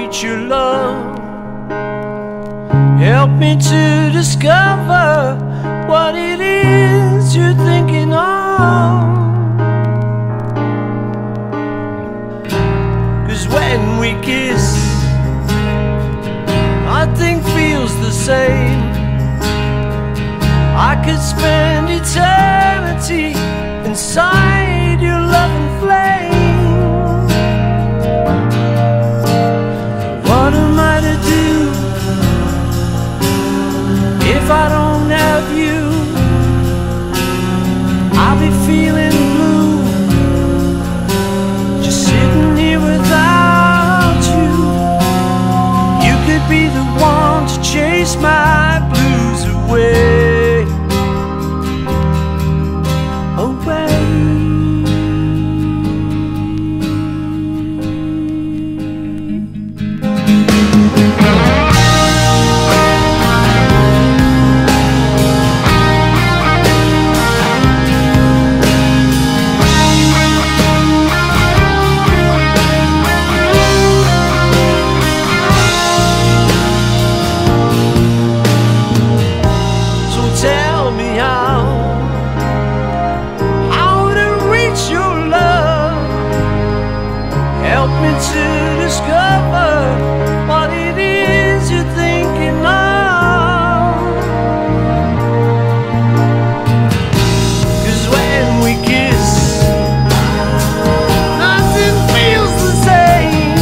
reach your love. Help me to discover what it is you're thinking of. 'Cause when we kiss, nothing feels the same. I could spend eternity inside your loving flame. What am I to do if I don't have you? I'll be feeling blue, just sitting here without you. You could be the one to chase my blues away. Tell me how to reach your love. Help me to discover what it is you're thinking of. 'Cause when we kiss, nothing feels the same.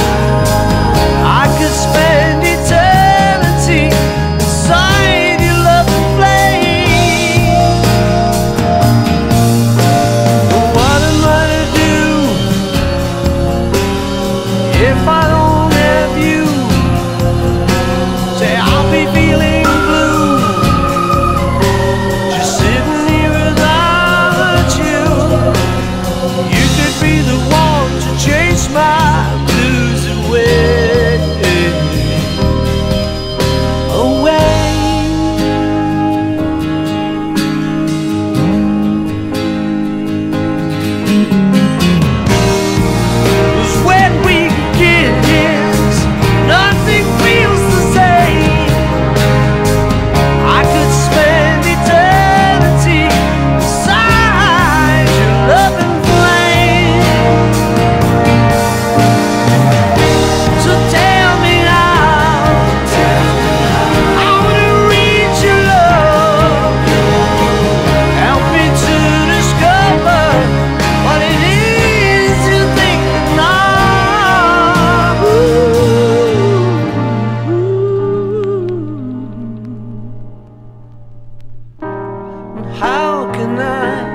I could spend eternity inside your love. If I don't have you, say I'll be feeling blue, just sitting here without you. You could be the one to chase my blues away, away. How can I